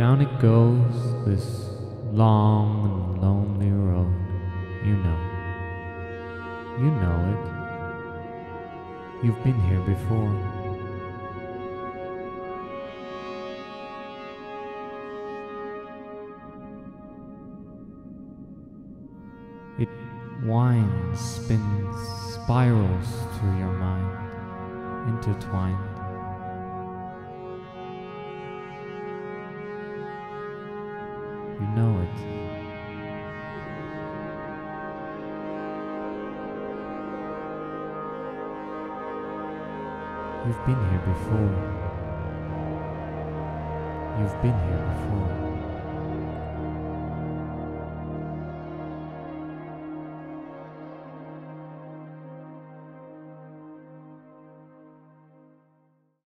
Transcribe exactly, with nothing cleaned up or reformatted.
Down it goes, this long and lonely road. You know. You know it. You've been here before. It winds, spins, spirals through your mind, intertwined. You know it. You've been here before. You've been here before.